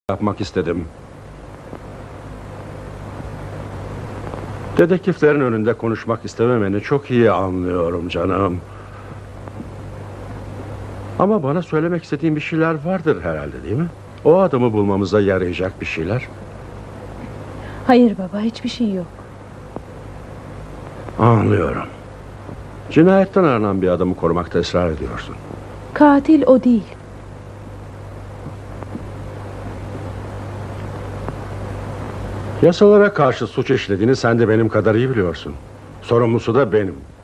yapmak istedim. Dedektiflerin önünde konuşmak istememeni çok iyi anlıyorum canım. Ama bana söylemek istediğin bir şeyler vardır herhalde, değil mi? O adamı bulmamıza yarayacak bir şeyler. Hayır baba, hiçbir şey yok. Anlıyorum. Cinayetten aranan bir adamı korumakta ısrar ediyorsun. Katil o değil. Yasalara karşı suç işlediğini sen de benim kadar iyi biliyorsun. Sorumlusu da benim.